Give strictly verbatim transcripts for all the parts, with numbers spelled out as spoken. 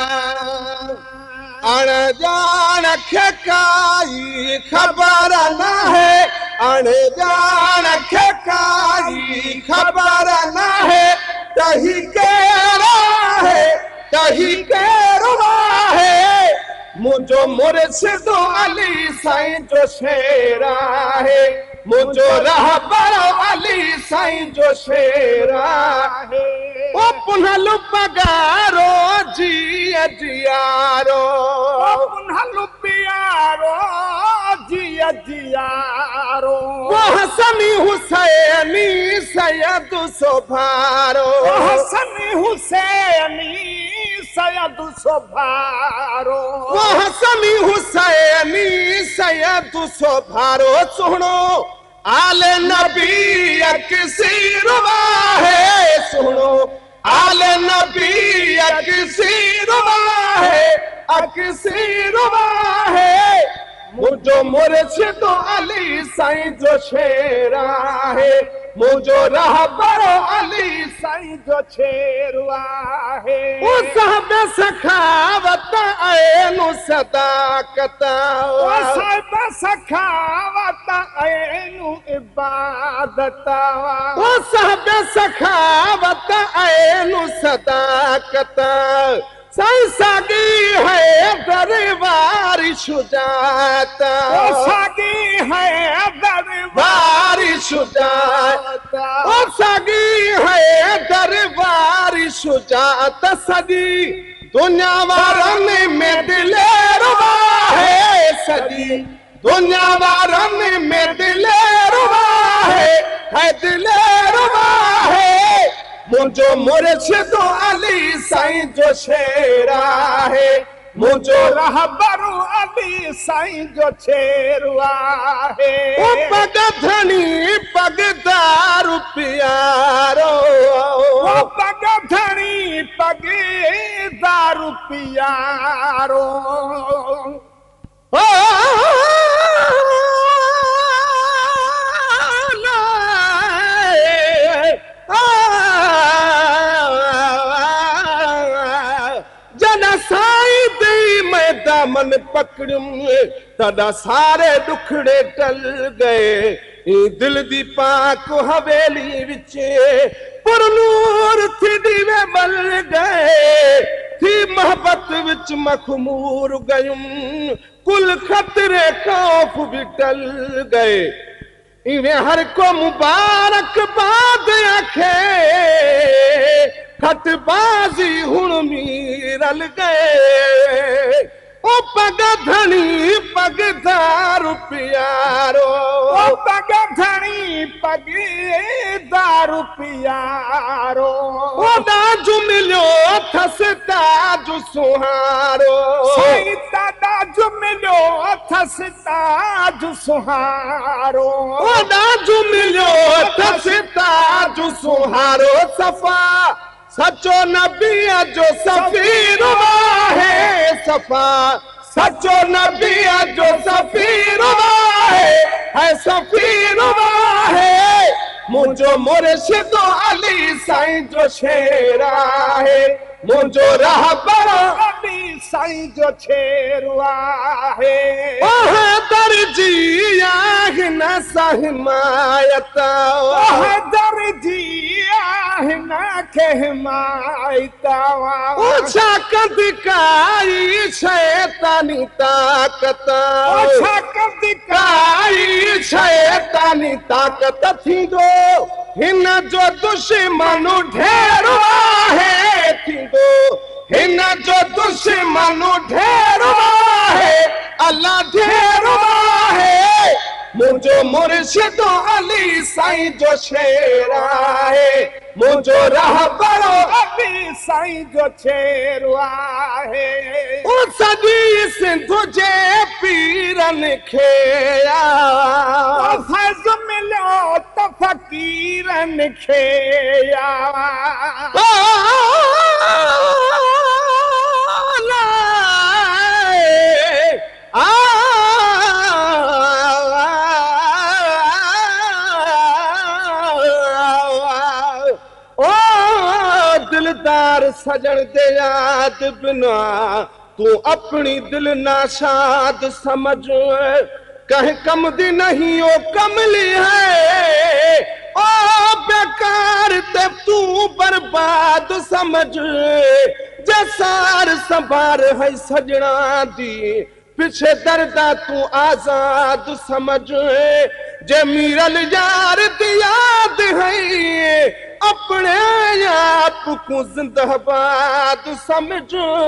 अनजान खे काई ख़बर न है, अनजान खे काई ख़बर न है, तही केरु आहे तही केरु आहे, मुंहिंजो मुर्शिद अली साईं जो शेर आहे, मुंहिंजो रहबर अली साईं जो शेर आहे। ओ पुनहल पगारो जिया जियारो, ओ पुनहल प्यारो जिया जियारो, वो हसनी हुसैनी सैयद सोभारो, ओ हसनी हुसैनी सैयद सोभारो, वो हसनी हुसैनी सैयद सोभारो। सुनो आले नबी अक्सी रुबा है, सुनो आले नबी अक्सी रुबा है, अक्सी रुबा है, मुंहिंजो मुर्शिद अली साईं जो शेर आहे, मुंहिंजो रहबर अली साईं जो शेर आहे। ओ साहिब सखावत ऐनु सदाकत, ओ साहिब सखावत ऐनु इबादत, ओ साहिब सखावत ऐनु सदाकत, साईं सागी है दरबारी शुजात, ओ सागी है दरबारी शुजात, ओ सागी है दरबारी शुजात, सजी दुनिया वारनि में दिलेरुबा है, सजी दुनिया वारनि में दिलेरुबा है, है दिलेरुबा है, मुंहिंजो मुर्शिद अली साईं जो शेर आहे, मुंहिंजो रहबर अली साईं जो शेर आहे। ओ पगधणी पगदार प्यारो, ओ पगधणी पगदार प्यारो, ओ दामन पकड़ियुमि तॾा सारे दुखड़े टल गए, दिल दी पाक हवेली विच पुरनूर थी दीवे बल गए, थी मोहब्बत विच मखमूर गयुम, कुल खतरे खौफ भी टल गए, इवे हर को मुबारक बाद आखे, खतबाजी हुण मीरल गए, ओ पगधणी पगदार प्यारो, ओ पगधणी पगदार प्यारो, ओ दाजू मिलियो अथस ताजू सुहारो, साईं दाजू मिलियो अथस ताजू सुहारो, ओ दाजू मिलियो अथस ताजू सुहारो, सफ़ा सचो नबी जो सफ़ीर आहे, सफ़ा सचो नबी जो सफ़ीर आहे, है सफ़ीर आहे, मुंहिंजो मुर्शिद अली साईं जो शेर आहे, मुंहिंजो रहबर अली साईं जो शेर आहे। ओह दर्जी आहे न सहमायत, ओह दर्जी आहे न के हिमायत, ओ छाकत काई शैतानी ताकत, ओ छाकत काई शैतानी ताकत, थींदो हिन जो दुश्मन ढेर आहे, थींदो हिन जो दुश्मन ढेर आहे, अल्लाह ढेर आहे, मुंहिंजो मुर्शिद अली साईं जो शेर आहे, मुंहिंजो रहबर अली साईं जो शेर आहे। ओ सॼी सिंध जे पीरनि खे फैज़ मिलियो त फ़कीरनि खे सजन दे याद बिना तू अपनी दिल नाशाद समझ कहीं कम दी नहीं ओ कमली है ओ बेकार ते तू बर्बाद समझ जसार संभार है सजना दी पीछे दर्दा तू आजाद समझ जे मीरल यार दी याद है अपने आप को जिंदाबाद समझ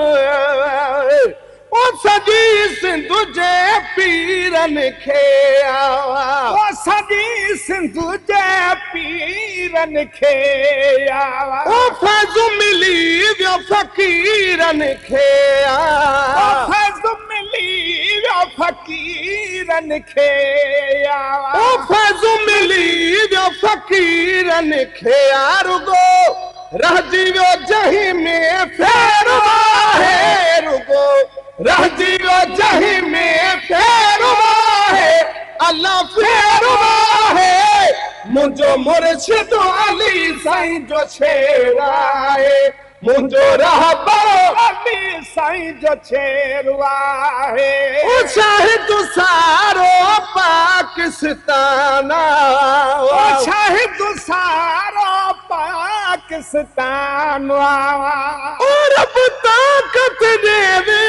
ओ सजी सिंधु जे पीरन खे आवा ओ सजी सिंधु जे पीरन खे आवा ओ फैज़ मिली वियो फ़कीरन खे आवा ओ फैज़ मिली वियो फ़कीरन खे आवा ओ फैज़ मिली वियो फ़कीरन खे रुगो रहजी वियो जही में फेरवा है रुगो रहजी वियो जही में फेरवा है अल्लाह फेरवा है मुझो मुर्शिद अली साईं जो छेड़ा है मुझो रहबरो अली साईं जो छेड़वा है ओ शाहिद सारो पाकिस्तान ओ शाहिद सारो पाकिस्तान और अब ताकत देवे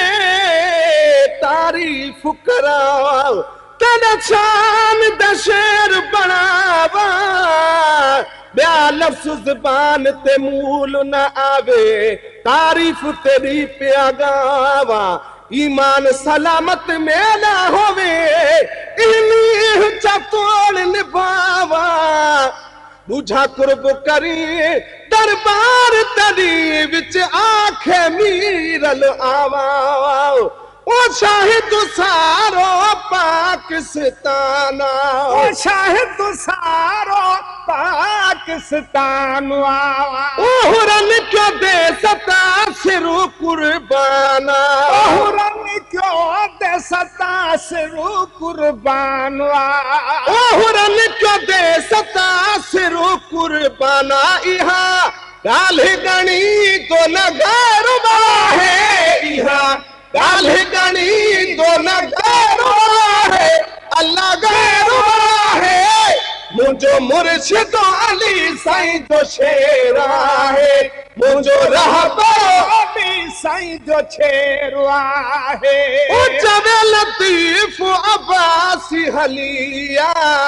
तारीफ कराओ तेरा शान दशेर बनावा ब्या लफ्ज़ ज़बान ते मूल न आवे तारीफ तेरी प्या गावा ईमान सलामत में ना होवे इन्हीं चतोड़ निभावा बुझा कुर्ब करी दरबार तरी विच आखे मीरल आवा ओ शाहिद सारो पाकिस्तान ओ शाहिद सारो पाकिस्तान ओ हुरन क्यों दे सता सिरू कुर्बाना ओ हुरन क्यों दे सता सिरू कुर्बान ओ हुरन क्यों दे सता सिरू कुर्बाना इहा गाली गणी तो न गैरवा है इहा गाली गणी तो न गैरवा है अल्लाह गैरवा है मुझो मुर्शिद अली साईं जो शेरा है मुझो रहबरो अली साईं जो छेड़वा है ओ जवे लतीफ अब्बासी हलिया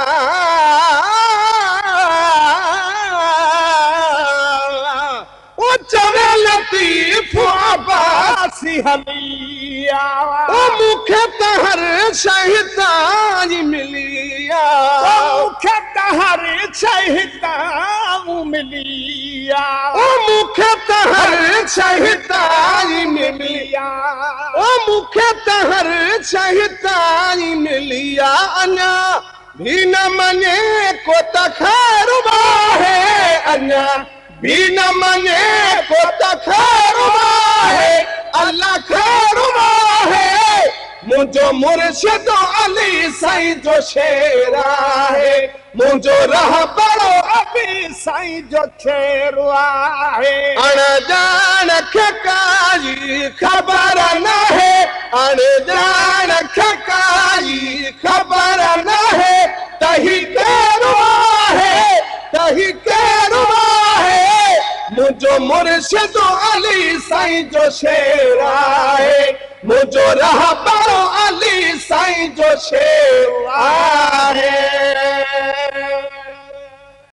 ओ जवे लतीफ अब्बासी हलिया ओ मुखे तहर शैतान मिलिया ओ मुखे तहर शैतान मिलिया ओ मुखे तहर शैतान मिलिया ओ मुखे तहर शैतान मिलिया अन्या भी न मने को तखैरवा है अन्या भी न मने को तखैरवा है अल्लाह खैरवा है मुझो मुर्शिद अली साईं जो शेरा है मुझो रहबरो अली साईं जो छेड़वा है अण जान खे काई खबर न है अण जान खे काई खबर न है तही केरवा है तही केरवा है मुझो मुर्शिद अली साईं जो शेरा है मुझो रहबरो अली साईं जो शेरा है।